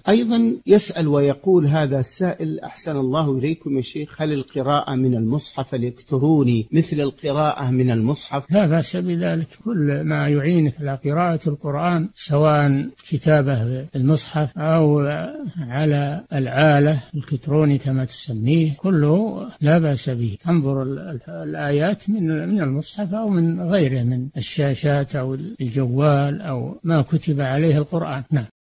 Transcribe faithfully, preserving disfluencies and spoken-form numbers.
أيضا يسأل ويقول هذا السائل: أحسن الله إليكم يا شيخ، هل القراءة من المصحف الإلكتروني مثل القراءة من المصحف؟ لا بأس بذلك، كل ما يعينك على قراءة القرآن سواء كتابة المصحف أو على الآلة الإلكتروني كما تسميه كله لا بأس به. تنظر الآيات من من المصحف أو من غيره من الشاشات أو الجوال أو ما كتب عليه القرآن. نعم.